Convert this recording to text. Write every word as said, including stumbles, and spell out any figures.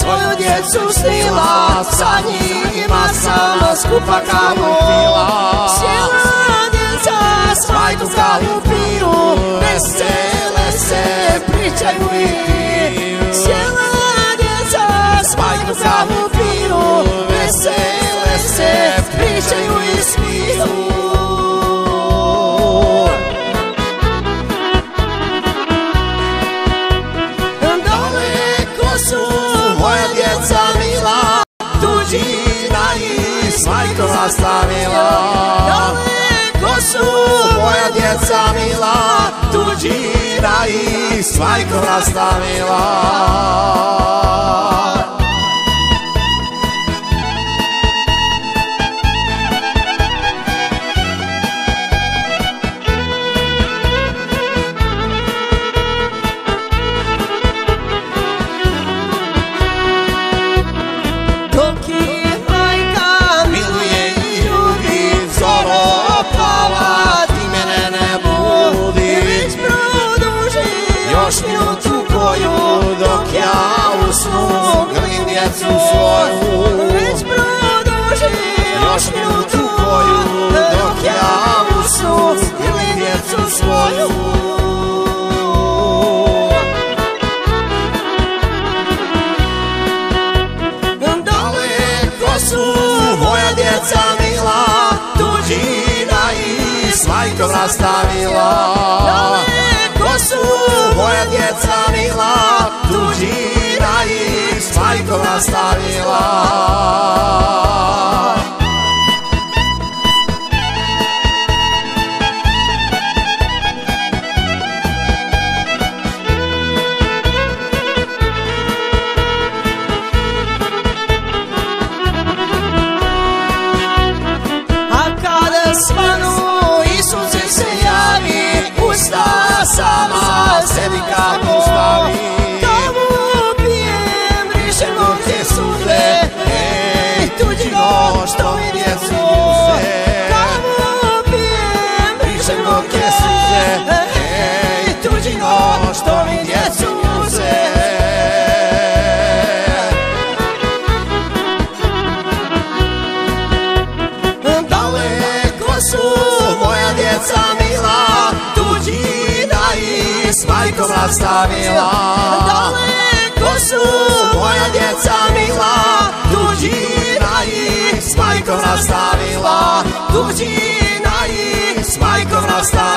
svoju djecu snila, sa njima sama skupa kavu pila. Sjela djeca s majkom kavu piju, vesele se pričaju i piju. Sjela djeca s majkom kavu piju, vesele se pričaju i smiju. Moja djeca mila, tuđina ih s majkom nastavila. Daleko su moja djeca mila, tuđina ih s majkom nastavila. Još minutu koju dok ja usnu, grlim djecu svoju. Već produži još minutu koju dok ja usnu, grlim djecu svoju. Daleko su moja djeca mila, tuđina ih s majkom nastavila. Daleko su moja djeca mila, tuđina ih s majkom nastavila. A kada svanu Isuse se javi, usta sama sebi kavu stavi. Kavu pijem, brišem noće suze, ej, tuđino što mi djecu muze. Kavu pijem, brišem noće suze, ej, tuđino što mi djecu muze. Daleko su moja djeca mila, tuđina ih s majkom nastavila. Daleko su moja djeca mila, tuđina ih s majkom nastavila. Tuđina ih s majkom nastavila.